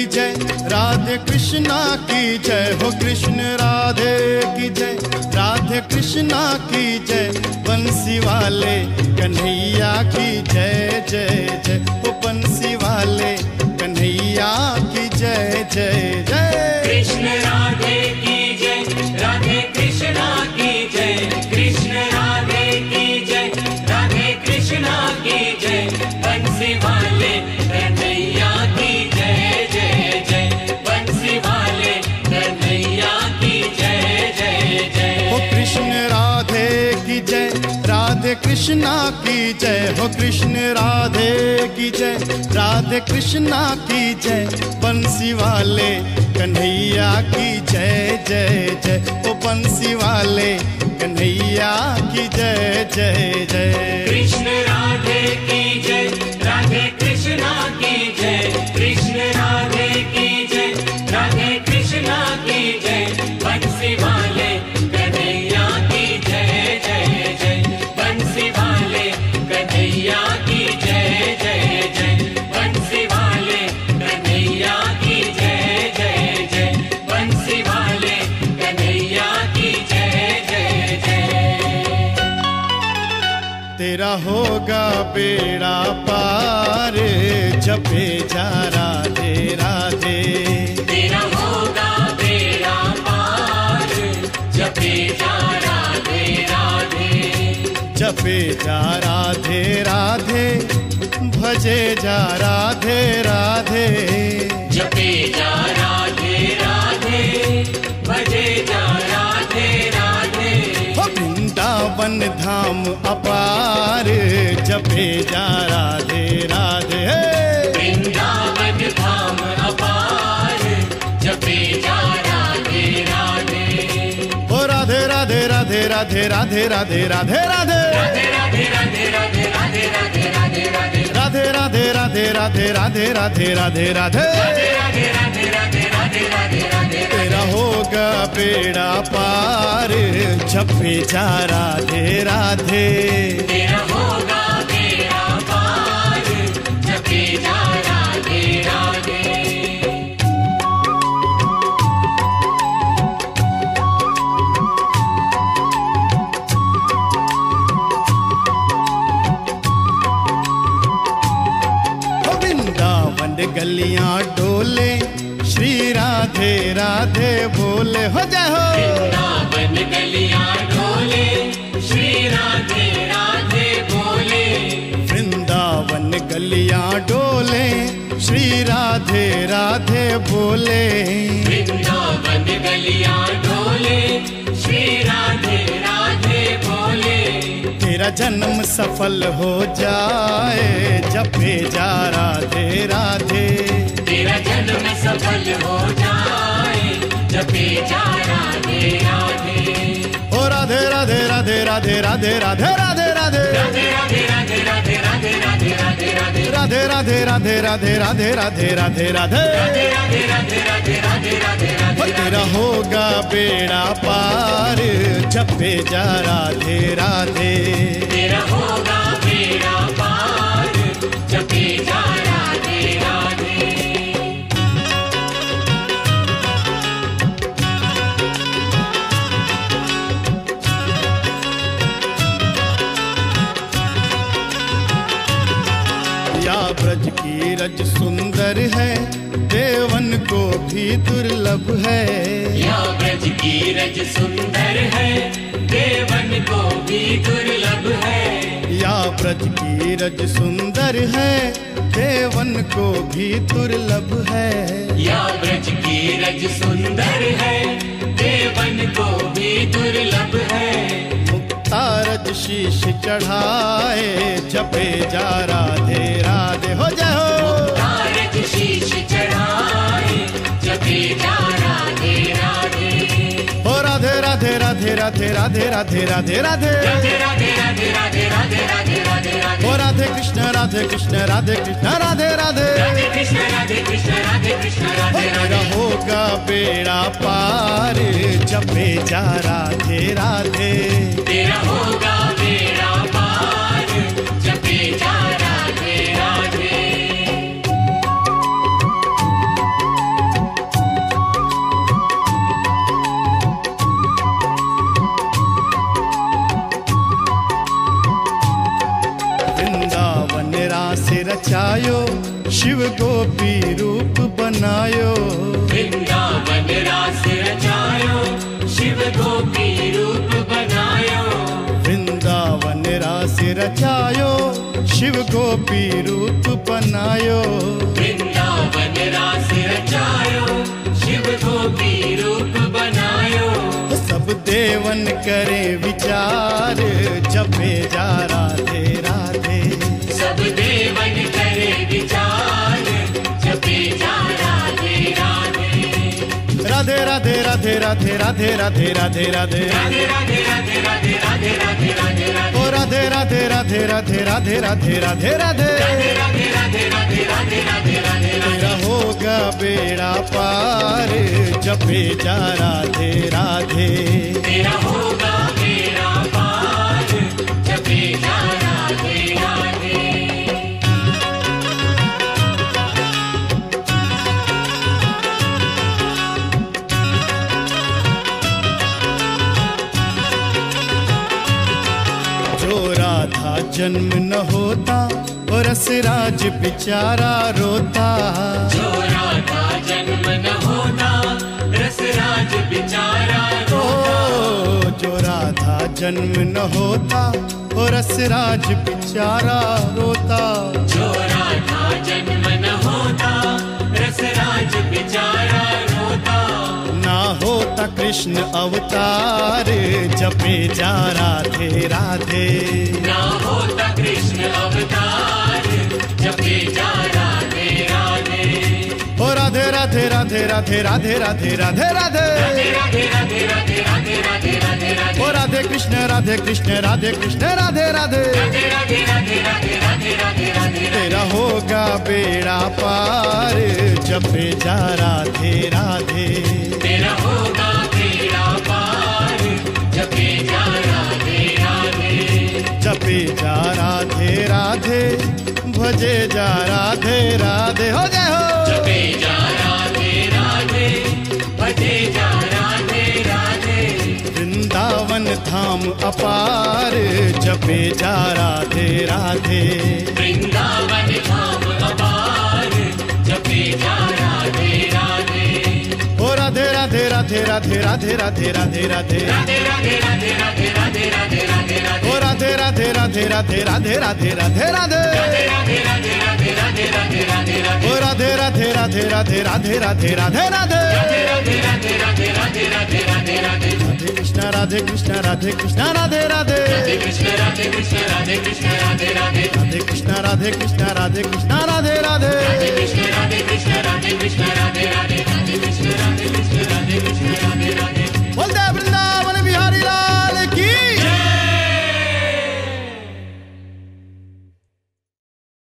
जय, राधे कृष्णा की जय हो कृष्ण राधे की जय, राधे कृष्णा की जय, बंसी वाले कन्हैया की जय जय जय, ओ बंसी वाले कन्हैया की जय जय जय। कृष्ण राधे की जय, राधे कृष्णा की जय, कृष्ण राधे की जय, राधे कृष्णा की जय, बंसी वाले कन्हैया की जय जय जय, बंसी वाले कन्हैया की जय जय जय। हो कृष्ण राधे की जय, राधे कृष्णा की जय, हो कृष्ण राधे की जय, राधे कृष्णा की जय, बंसी वाले कन्हैया की जय जय जय, ओ बंसी वाले कन्हैया की जय जय जय। कृष्ण राधे की जय, राधे कृष्णा की जय, कृष्ण राधे की जय, राधे कृष्णा की जय, बंसी वाले कन्हैया की जय जय जय, बंसी वाले कन्हैया की जय जय जय, बंसी वाले कन्हैया की जय जय जय, बंसी वाले कन्हैया की जय जय जय। तेरा होगा बेड़ा पार, जपे जा राधे राधे, तेरा होगा बेड़ा पार, जपे जा राधे राधे, जपे जा राधे राधे, भजे जा राधे राधे, जपे जा राधे राधे, भजे जा राधे राधे। हो वृंदावन धाम अपार, जपे जा राधे राधे, वृंदावन धाम अपार, जपे जा राधे राधे। ओ राधे राधे राधे राधे राधे राधे राधे राधे, राधे राधे राधे राधे राधे राधे राधे राधे, राधे राधे राधे राधे राधे राधे राधे राधे, राधे राधे राधे राधे राधे राधे राधे। तेरा होगा बेड़ा पार, जपे जा राधे राधे। तेरा होगा बेड़ा पार, जपे जा राधे राधे। वृंदावन गलियां डोले, श्री राधे राधे बोले, हो जय हो। वृंदावन गलियां डोले, श्री राधे राधे बोले, वृंदावन गलियां डोले, श्री राधे राधे बोले, वृंदावन गलियां डोले, श्री राधे राधे बोले। तेरा जन्म सफल हो जाए, जपे जा राधे राधे, तेरा जन्म सफल हो जाए, जपे जा राधे राधे। ओ राधे राधे राधे राधे राधे राधे राधे राधे, राधे राधे राधे राधे राधे राधे राधे राधे, राधे राधे राधे राधे राधे राधे राधे राधे, राधे राधे राधे राधे राधे राधे राधे। तेरा होगा बेड़ा पार, जपे जा राधे राधे। तेरा होगा बेड़ा पार, जपे जा राधे राधे। या ब्रज की रज सुंदर है, देवन को भी दुर्लभ है। या ब्रज की रज सुंदर है, देवन को भी दुर्लभ है। या ब्रज की रज सुंदर है, देवन को भी दुर्लभ है। या ब्रज की रज सुंदर है, देवन को भी दुर्लभ है। मुक्तारज शीश चढ़ाए, जपे जा राधे राधे, हो जय हो। मुक्तारज शीश चढ़ाए, जपे जा राधे राधे। हो राधे राधे राधे राधे राधे राधे राधे राधे, राधे राधे राधे राधे राधे राधे राधे राधे। हो राधे कृष्ण राधे कृष्ण राधे कृष्ण राधे राधे, राधे कृष्ण राधे कृष्ण राधे कृष्ण राधे तेरा राधे। होगा बेड़ा पार, जपे जा राधे राधे। तेरा होगा बेड़ा पार, जपे जा राधे राधे। रचायो, शिव गोपी रूप बनायो। वृंदावन रास रचायो, शिव गोपी रूप बनायो। वृंदावन रास रचायो, शिव गोपी रूप बनायो। वृंदावन रास रचायो, शिव गोपी रूप बनायो। सब देवन करे विचार, जपे जा राधे राधे। सब देवन करे विचार, जपे जा राधे राधे। राधे राधे राधे राधे राधे राधे राधे राधे राधे राधे राधे राधे राधे राधे राधे राधे। ओ राधे राधे राधे राधे राधे राधे राधे राधे। राधे राधे राधे राधे राधे राधे राधे राधे। तेरा होगा बेड़ा पार, जपे जा राधे राधे। तेरा होगा बेड़ा पार, जपे जा राधे राधे। जो राधा जन्म न होता, और रसराज बेचारा रोता। जो राधा जन्म न होता, रसराज बेचारा रोता। जो राधा जन्म न होता, और रसराज बेचारा रोता। जो राधा जन्म न होता, रसराज बेचारा रोता। ना होता कृष्ण अवतार, जपे जा राधे राधे। ना होता कृष्ण अवतार, जपे जा राधे राधे। ओ राधे राधे राधे राधे राधे राधे राधे राधे। राधे राधे राधे राधे राधे राधे राधे राधे। ओ राधे कृष्ण राधे कृष्ण राधे कृष्ण राधे राधे। राधे राधे राधे राधे राधे राधे राधे। तेरा होगा बेड़ा पार, जपे जा राधे राधे। तेरा होगा बेड़ा पार, जपे जा राधे राधे। जपे जा राधे राधे, भजे जा राधे राधे। हो जय हो। जपे जा राधे राधे, भजे जा राधे राधे। वृंदावन धाम अपार, जपे जा राधे राधे। वृंदावन धाम अपार, जपे जा राधे राधे। ओ राधे राधे राधे राधे राधे राधे राधे राधे। राधे राधे राधे राधे राधे राधे राधे राधे। ओ राधे राधे राधे राधे राधे राधे राधे राधे। राधे राधे राधे राधे राधे राधे राधे राधे। ओ राधे राधे राधे राधे राधे राधे राधे राधे। राधे राधे राधे राधे राधे राधे राधे राधे। राधे कृष्ण राधे कृष्ण राधे कृष्ण राधे राधे। राधे कृष्ण राधे कृष्ण राधे कृष्ण राधे राधे। राधे कृष्ण राधे कृष्ण राधे कृष्ण राधे राधे। राधे कृष्ण राधे कृष्ण राधे